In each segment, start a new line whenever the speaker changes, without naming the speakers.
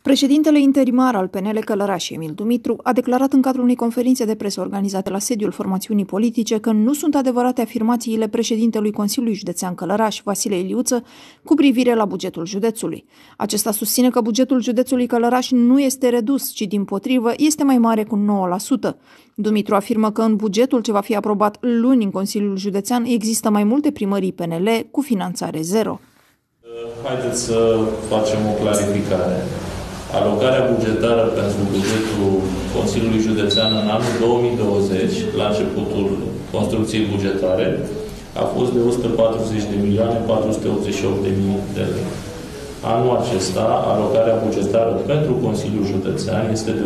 Președintele interimar al PNL Călăraș, Emil Dumitru, a declarat în cadrul unei conferințe de presă organizate la sediul formațiunii politice că nu sunt adevărate afirmațiile președintelui Consiliului Județean Călăraș, Vasile Iliuță, cu privire la bugetul județului. Acesta susține că bugetul județului Călăraș nu este redus, ci dimpotrivă este mai mare cu 9%. Dumitru afirmă că în bugetul ce va fi aprobat luni în Consiliul Județean există mai multe primării PNL cu finanțare zero.
Haideți să facem o clarificare. Alocarea bugetară pentru bugetul Consiliului Județean în anul 2020, la începutul construcției bugetare, a fost de 140.488.000 de lei. Anul acesta, alocarea bugetară pentru Consiliul Județean este de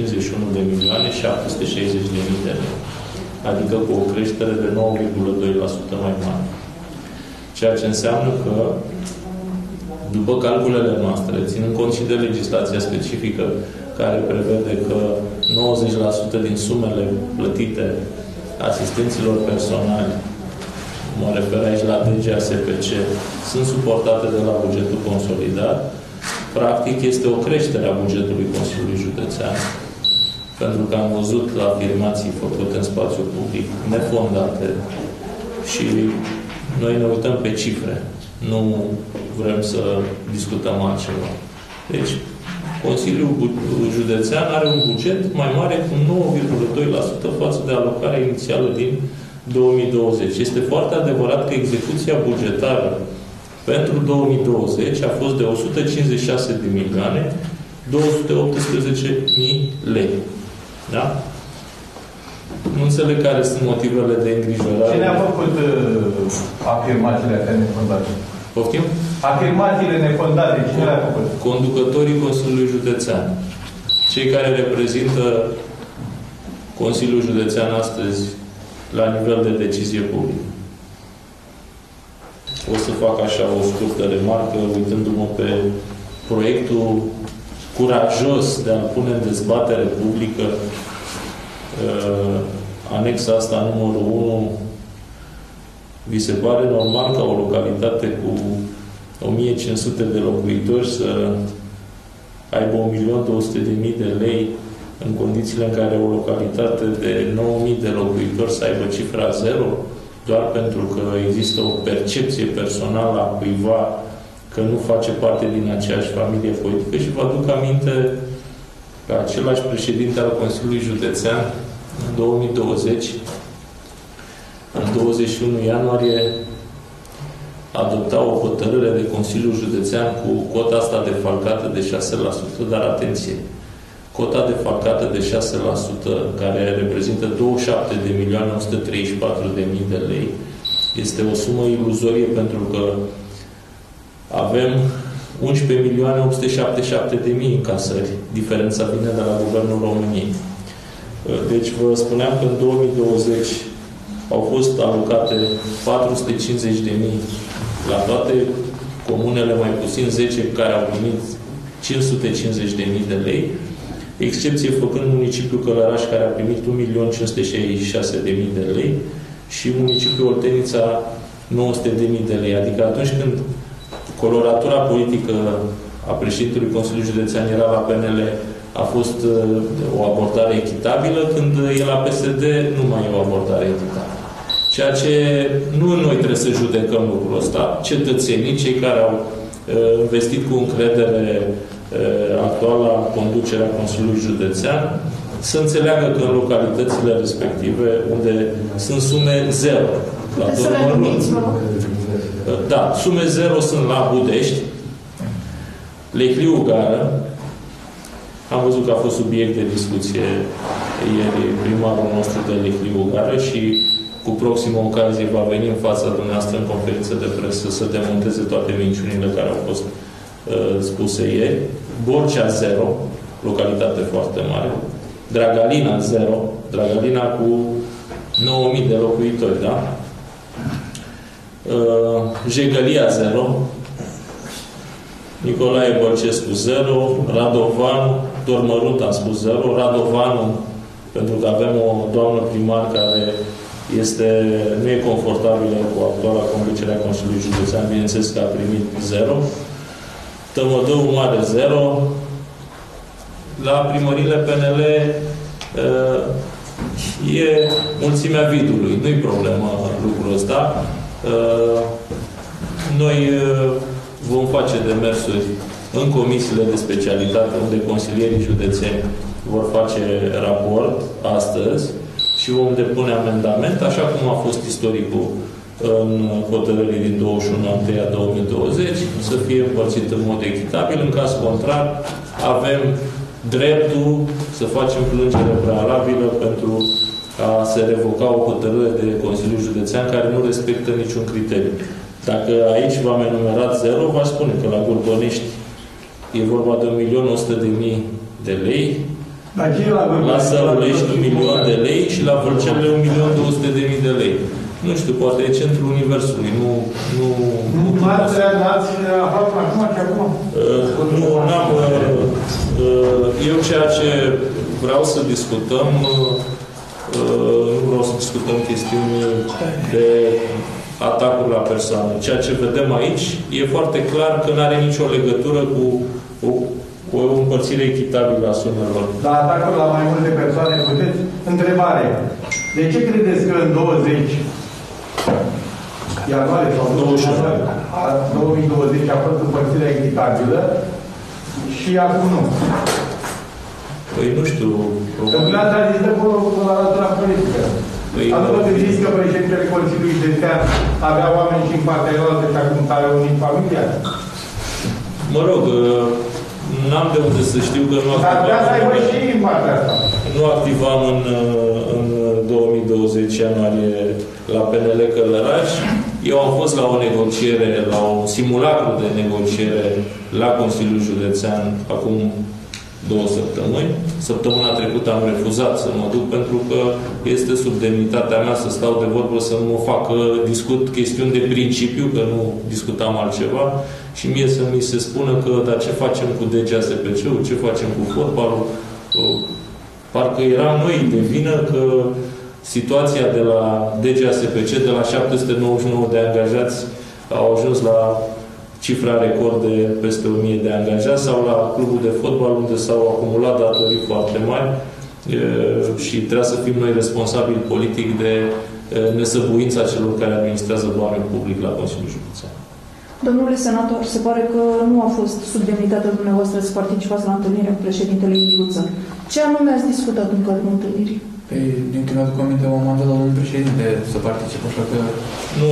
151.760.000 de lei, adică cu o creștere de 9,2% mai mare. Ceea ce înseamnă că, după calculele noastre, ținând cont și de legislația specifică care prevede că 90% din sumele plătite asistenților personali, mă refer aici la DGA-SPC, sunt suportate de la bugetul consolidat, practic este o creștere a bugetului Consiliului Județean, pentru că am văzut afirmații făcute în spațiu public nefondate și noi ne uităm pe cifre. Nu vrem să discutăm altceva. Deci, Consiliul Județean are un buget mai mare cu 9,2% față de alocarea inițială din 2020. Este foarte adevărat că execuția bugetară pentru 2020 a fost de 156.218.000 lei. Da? Nu înțeleg care sunt motivele de îngrijorare.
Cine a făcut afirmațiile astea nefondate?
Poftim?
Afirmațiile nefondate, cine le-a făcut?
Conducătorii Consiliului Județean. Cei care reprezintă Consiliul Județean astăzi la nivel de decizie publică. O să fac așa o scurtă remarcă, uitându-mă pe proiectul curajos de a pune în dezbatere publică anexa asta numărul 1. Vi se pare normal ca o localitate cu 1500 de locuitori să aibă 1.200.000 de lei în condițiile în care o localitate de 9.000 de locuitori să aibă cifra 0, doar pentru că există o percepție personală a cuiva că nu face parte din aceeași familie politică? Și vă aduc aminte că același președinte al Consiliului Județean în 2020, în 21 ianuarie, adopta o hotărâre de Consiliul Județean cu cota asta defalcată de 6%, dar atenție, cota defalcată de 6%, care reprezintă 27.134.000 de lei, este o sumă iluzorie pentru că avem 11.877.000 încasări. Diferența vine de la Guvernul României. Deci vă spuneam că în 2020 au fost alocate 450.000 la toate comunele, mai puțin 10 care au primit 550.000 de lei, excepție făcând municipiul Călăraș care a primit 1.566.000 de lei și municipiul Oltenița 900.000 de lei. Adică atunci când coloratura politică a președintelui Consiliului Județean era la PNL, a fost o abordare echitabilă, când e la PSD nu mai e o abordare echitabilă. Ceea ce nu noi trebuie să judecăm lucrul ăsta. Cetățenii, cei care au investit cu încredere actuala conducerea Consiliului Județean, să înțeleagă că în localitățile respective, unde sunt sume zero, la da, sume zero sunt la Budești, Lehliu Gară. Am văzut că a fost subiect de discuție ieri primarul nostru de Lehliu Gară și cu proximă ocazie va veni în fața dumneavoastră în conferință de presă să demonteze toate minciunile care au fost spuse ieri. Borcea 0, localitate foarte mare. Dragalina 0, Dragalina cu 9.000 de locuitori, da? Jegălia 0, Nicolae Bălcescu 0, Radovanu, Dormărunt am spus 0, Radovanu, pentru că avem o doamnă primar care nu e confortabilă cu actuala conducere a Consiliului Județean, bineînțeles că a primit 0, Tămădău Mare 0, la primările PNL e mulțimea vidului. Nu-i problemă lucrul ăsta. Noi vom face demersuri în comisiile de specialitate, unde consilierii județeni vor face raport astăzi și vom depune amendament, așa cum a fost istoricul în hotărârii din 21/1/2020, să fie împărțit în mod echitabil. În caz contrar, avem dreptul să facem plângere prealabilă pentru a se revoca o hotărâre de Consiliul Județean care nu respectă niciun criteriu. Dacă aici v-am enumerat 0, v-aș spune că la Gurbănești e vorba de 1.100.000 de lei, la Sărulești 1.000.000 de lei și la Vâlcele 1.200.000 de lei. Nu știu, poate e centrul universului. Nu
n-ați aflat acum și acum?
Nu, n-am. Eu ceea ce vreau să discutăm, nu vreau să discutăm chestiuni de atacuri la persoană. Ceea ce vedem aici e foarte clar că nu are nicio legătură cu o împărțire echitabilă a sumelor.
La atacuri la mai multe persoane puteți? Întrebare. De ce credeți că în 20 ianuarie sau 2020 a fost împărțirea echitabilă și acum nu?
Păi nu știu.
Dumneavoastră a zis de la latura politică. Atunci vă gândiți că președintele Consiliului Județean avea oameni și în partea elaltă și acum s-a reunit familia?
Mă rog, n-am de unde să știu că nu activam în 2020 ianuarie la PNL Călăraș. Eu am fost la o negociere, la un simulacru de negociere la Consiliul Județean acum 2 săptămâni. Săptămâna trecută am refuzat să mă duc pentru că este sub demnitatea mea să stau de vorbă, să nu mă facă discut chestiuni de principiu, că nu discutam altceva, și mie să mi se spună că dar ce facem cu DGASPC-ul, ce facem cu fotbalul. Parcă eram noi de vină că situația de la DGASPC, de la 799 de angajați, au ajuns la cifra record de peste 1000 de angajați, sau la clubul de fotbal, unde s-au acumulat datorii foarte mari și trebuie să fim noi responsabili politic de nesăbuința celor care administrează banul public la Consiliul Județean.
Domnule senator, se pare că nu a fost sub demnitatea dumneavoastră să participați la întâlnirea cu președintele Iliuță. Ce anume ați discutat în cadrul întâlnirii?
Păi, din când mi-aduc aminte, m-am mandat la domnul președinte să particip, așa că...
Nu,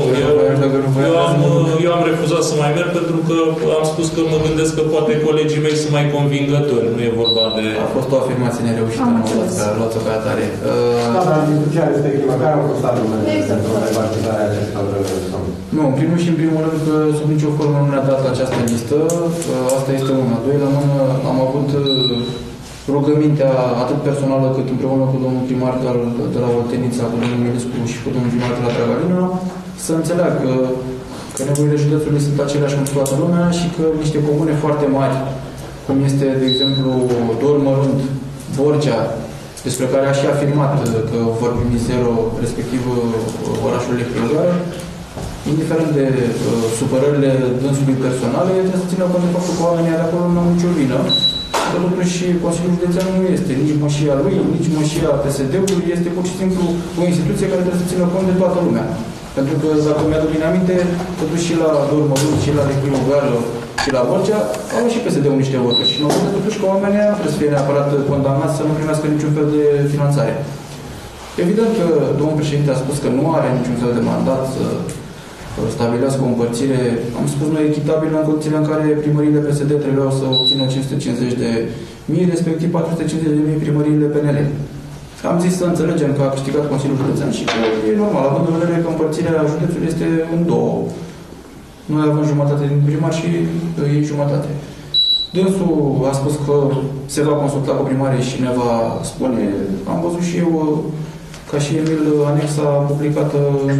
eu am refuzat să mai merg pentru că am spus că mă gândesc că poate colegii mei sunt mai convingători. Nu e vorba de...
A fost o afirmație nereușită, nu luați-o ca atare.
Da, dar în discuția respectivă, care au fost argumentele pentru repartizarea acestor persoane?
Nu, în primul și în primul rând, că sub nicio formă nu ne-a dat această listă. Asta este una. Doi, la mână, am avut rugămintea atât personală cât împreună cu domnul primar de la Oltenița, cu domnul Milescu și cu domnul primar de la Dragalina, să înțeleagă că nevoile județului sunt aceleași pentru toată lumea și că niște comune foarte mari, cum este, de exemplu, Dormărunt, Borcea, despre care a și afirmat că vor primi 0, respectiv orașul Lehtiugară, indiferent de supărările dânsului personale, trebuie să țină cont de faptul că oamenii de acolo nu au nicio vină. Că totuși Consiliul Județean nu este nici mășia lui, nici mășia PSD-ului, este pur și simplu o instituție care trebuie să țină cont de toată lumea. Pentru că, dacă mi-aduc bine aminte, totuși și la Dormărunt, și la Lehtiugară, și la Borcea, au și PSD-ul niște voturi. Și mă gândesc totuși că oamenii trebuie să fie neapărat condamnați să nu primească niciun fel de finanțare. Evident că domnul președinte a spus că nu are niciun fel de mandat să stabilească o împărțire, am spus noi, echitabilă în condițiile în care primăriile PSD trebuiau să obțină 550.000, respectiv 450.000 primăriile PNL. Am zis să înțelegem că a câștigat Consiliul Județean și că e normal, având în vedere că împărțirea județului este în 2. Noi avem jumătate din primar și ei jumătate. Dânsul a spus că se va consulta cu primarii și ne va spune. Am văzut și eu, ca și Emil, anexa publicată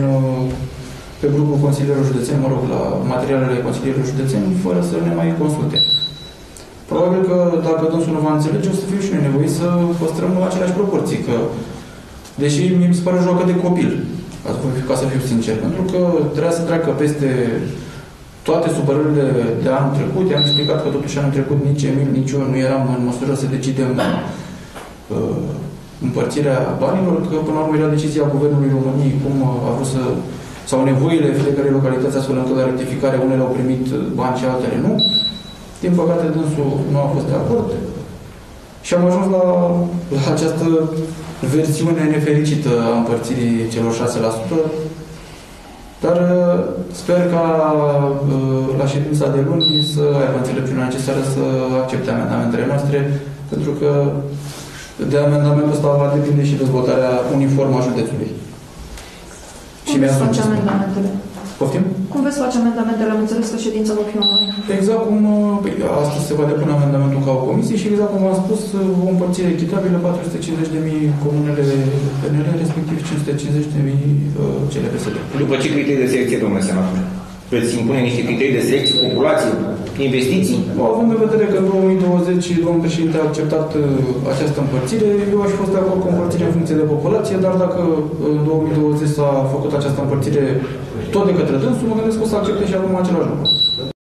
pe grupul consilierilor județeni, mă rog, la materialele consilierilor județeni, fără să ne mai consulte. Probabil că dacă dânsul nu va înțelege, o să fiu și noi nevoiți să păstrăm aceleași proporții, că, deși mi se pare joacă de copil, ca să fiu sincer, pentru că trebuia să treacă peste toate supărările de anul trecut, i-am explicat că totuși anul trecut nici Emil, nici eu nu eram în măsură să decidem împărțirea banilor, că până la urmă era decizia Guvernului României cum a vrut să, sau nevoile fiecare localități astfel încât la rectificare unele au primit bani și altele nu. Din păcate dânsul nu a fost de acord și am ajuns la această versiune nefericită a împărțirii celor 6%, dar sper ca la ședința de luni să aibă înțelepciunea necesară să accepte amendamentele noastre, pentru că de amendamentul ăsta va depinde și dezvoltarea uniformă a județului.
Cum veți face amendamentele?
Poftim?
Cum veți face amendamentele? Am înțeles că ședința va fi online.
Exact cum astăzi se va depune amendamentul ca o comisie și exact cum v-am spus, o împărțire echitabilă, 450.000 comunele PNL, respectiv 550.000 cele PSD.
După ce criterii de selecție, domnule senator? Veți impune niște criterii de selecție, populație, investiții?
Având în vedere că în 2020 domnul președinte a acceptat această împărțire, eu aș fi fost de acord cu împărțirea în funcție de populație, dar dacă în 2020 s-a făcut această împărțire tot de către dânsul, mă gândesc că o să accepte și acum același lucru.